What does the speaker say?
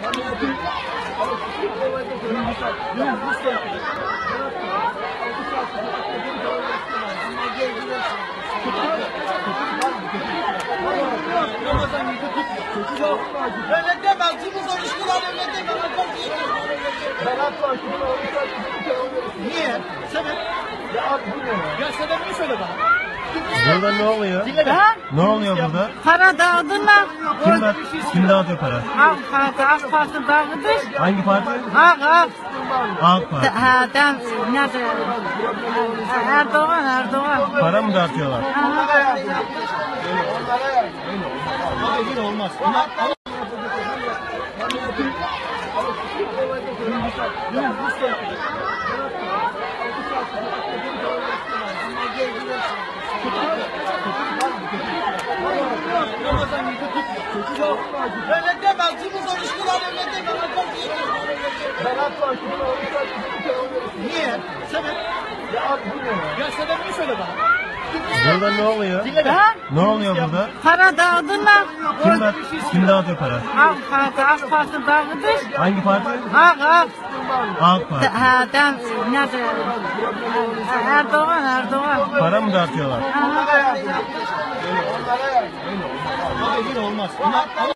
Öyle deme, cımız oluştular öyle deme. Niye? Sebep? Ya sebebini söyle bana. Burada ne oluyor? Ne oluyor burada? Para dağıdılar. Kim dağıtıyor para? AK Parti dağıdır. Hangi parti? AK. AK Parti. Ha, nerede? Erdoğan. Para mı dağıtıyorlar? Yine olmaz. Öyle deme, cımız oluştular öyle deme. Niye? Sebep? Ya sebebini söyle bana. Burada ne oluyor? Ne oluyor burada? Para dağıdılar. Kim dağıtıyor para? AK Parti dağıdır. Hangi parti? AK. AK Parti. Ha, nerede? Erdoğan. Para mı dağıtıyorlar? Yine olmaz.